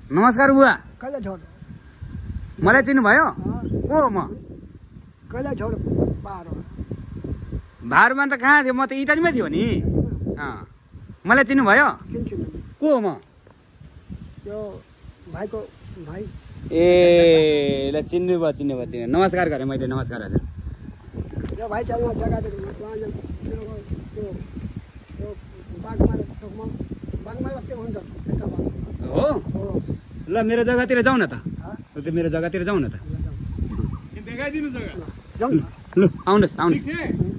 नमस्कार बुवा। कहिले छोड मलाई चिन्नु भयो? को हो म? कहिले छोड बाह्र भारमा त कहाँ थियो? म त इटालीमै थियो नि। मलाई चिन्नु भयो? को हो म? यो भाइको भाइ। ए ल चिन्नु भयो। नमस्कार गरेँ मैले। नमस्कार हजुर। यो भाइ चाहिँ जग्गा बागमाला के हुन्छ हो? ल मेरो जग्गातिर जाउँ न त। त्यो मेरो जग्गातिर जाउँ न त। देखाइदिनु जग्गा। जाउँ ल आउनुहोस्।